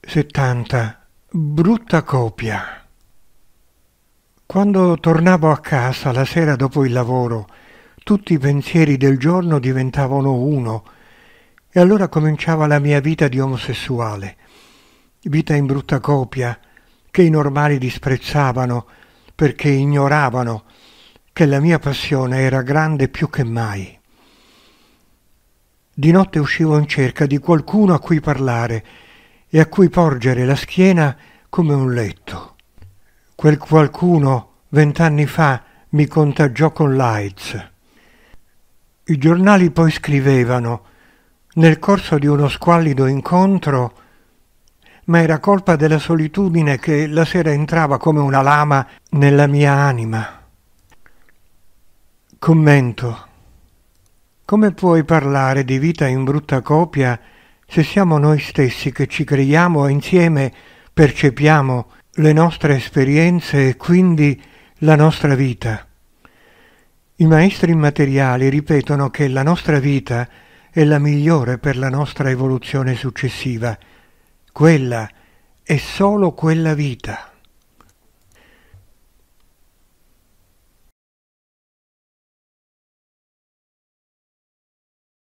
70. Brutta copia. Quando tornavo a casa la sera dopo il lavoro, tutti i pensieri del giorno diventavano uno e allora cominciava la mia vita di omosessuale. Vita in brutta copia che i normali disprezzavano perché ignoravano che la mia passione era grande più che mai. Di notte uscivo in cerca di qualcuno a cui parlare e a cui porgere la schiena come un letto. Quel qualcuno 20 anni fa mi contagiò con l'AIDS. I giornali poi scrivevano, nel corso di uno squallido incontro, ma era colpa della solitudine che la sera entrava come una lama nella mia anima. Commento. Come puoi parlare di vita in brutta copia se siamo noi stessi che ci creiamo e insieme percepiamo le nostre esperienze e quindi la nostra vita? I maestri immateriali ripetono che la nostra vita è la migliore per la nostra evoluzione successiva. Quella è solo quella vita.